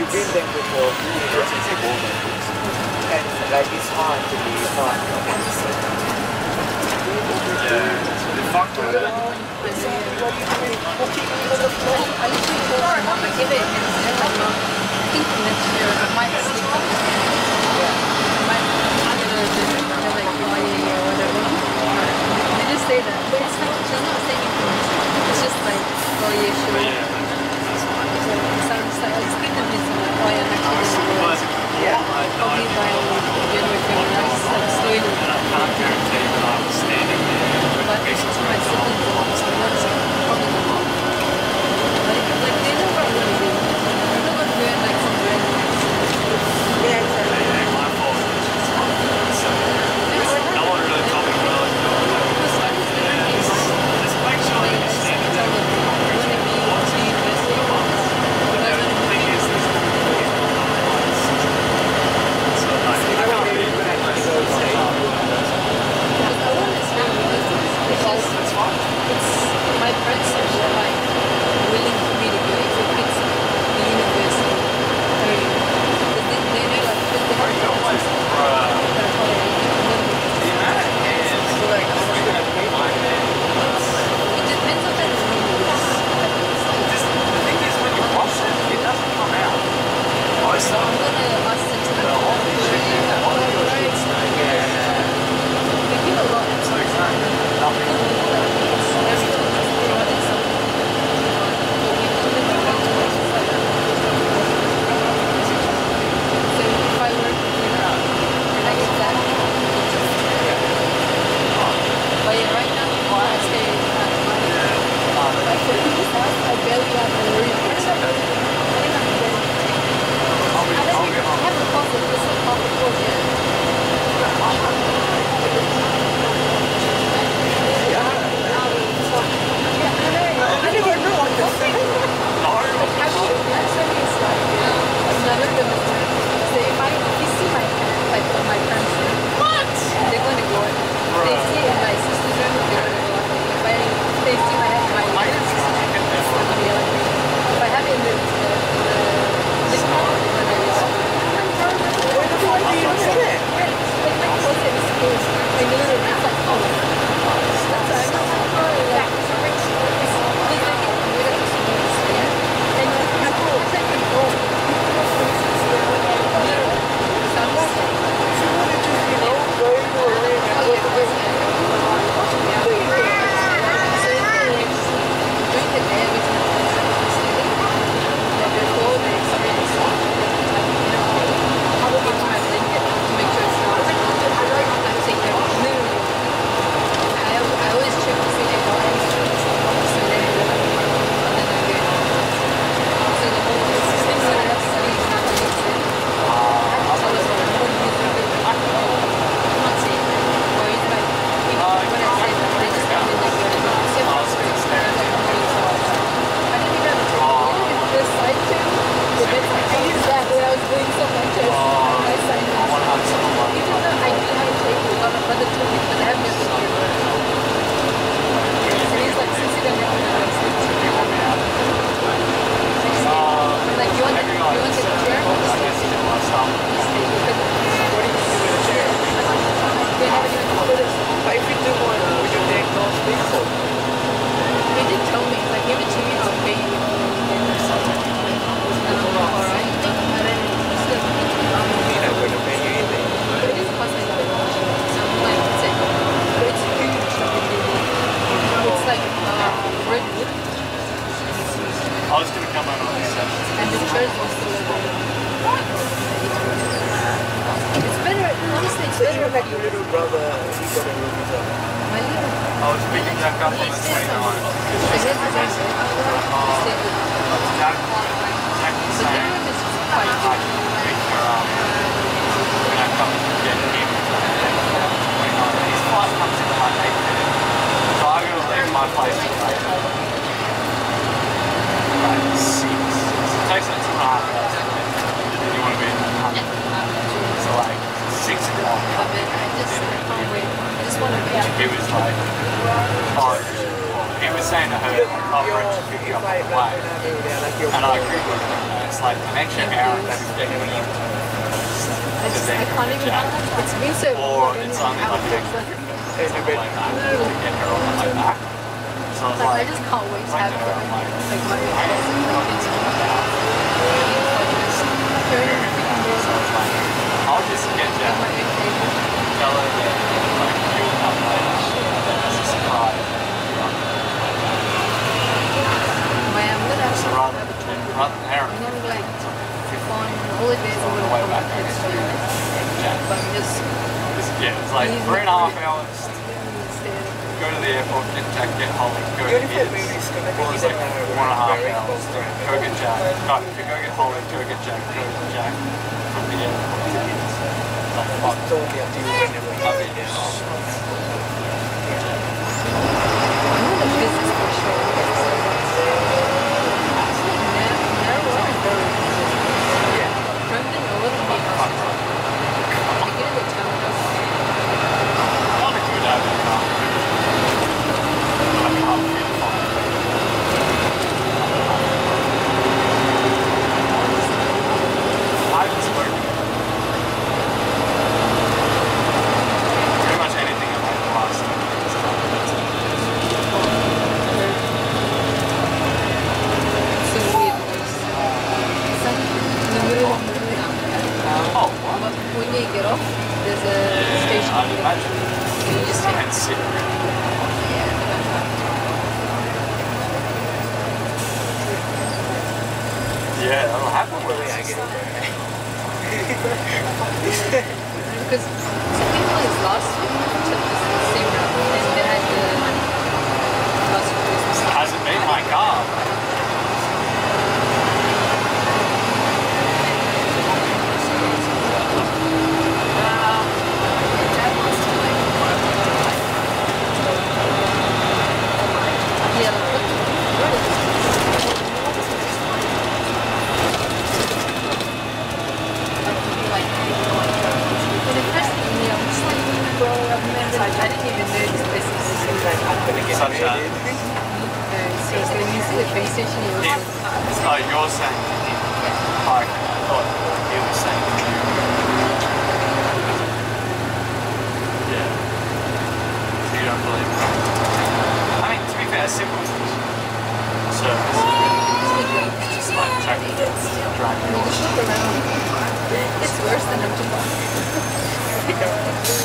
been there before. And like it's hard to be fun. Yeah. They fucked with it. Say that, but it's not, she's not saying anything. It's just like, oh yeah, sure. Yeah, that's fine. So I'm just like, I just think that this is like, oh yeah, I'm actually Yeah. I'll be by January, February, I'm slowly. And I can't guarantee that I was standing there with But pieces my of siblings are also not probably not. Like they know what I'm gonna do. I'm not gonna do it like some random. Yeah, exactly. Yeah, my fault. So, no one really told me what I was doing. Just make sure that you're standing there with the my friends are like willing for me to go if it fits the university area. They know like because they have classes it depends on that The thing is, when you watch it doesn't come out. so I'm gonna ask them to they give a lot. So exactly. And I agree with And it's like an extra hour and that's genuine. I can't even. It's been so Or long. it's only like an extra 15 minutes on the way back to get her on the way back. So I was Like, I like, just can't wait to have like, her. I'm like, Like my I don't know what's going on. So I was like, I'll just get my down, own table. tell her that like you'll come later, and then as a surprise, I'm gonna so rather than Aaron, I'm gonna like on holidays or on the way whatever. back, I guess you But I'm just it's like 3.5 hours. Go to the airport, get Jack, get Holly, go You to only put Gibbs. movies to make Well, it it's like very 1.5 hours. close to it. Go get Jack. No, go get Holly, go get Jack, go get Jack from the airport to Gibbs. Like, fuck. It's totally up to you whenever you Love it. get I'm gonna business for sure. Yeah. Brendan Owen will be awesome. I get it at Terminus. Not a good idea. I can't feel fine. I was working. Pretty much anything in my past. It's so weird because it's like in the middle of nowhere. Oh, what? But when you get off, there's a station. I'd imagine. And you just take And sit. Yeah, that'll happen with I it. get it. because something like last week took the same route and they had the bus for Christmas. It hasn't been my car. Dad wants to like yeah, what is it? When it first hit me, I'm just like, bro, I didn't even notice this is I'm gonna get Such a- married. seriously, when you see the face station, you Him. was Oh, you're saying him. Oh, okay. I thought he was saying you. Yeah. So you don't believe it? I mean, to be fair, a simple service is really good. It's just like checking driving. just look around. It's worse than a Dubai.